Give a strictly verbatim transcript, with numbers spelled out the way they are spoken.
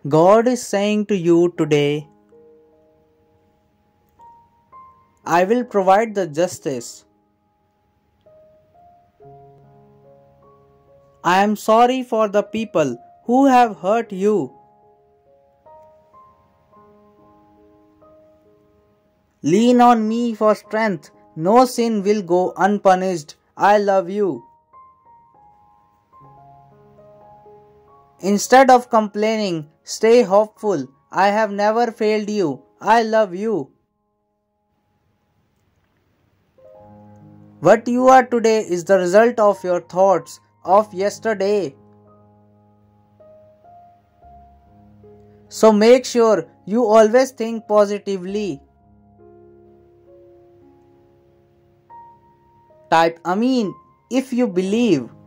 God is saying to you today, I will provide the justice. I am sorry for the people who have hurt you. Lean on me for strength. No sin will go unpunished. I love you. Instead of complaining, stay hopeful. I have never failed you. I love you. What you are today is the result of your thoughts of yesterday. So make sure you always think positively. Type Amin if you believe.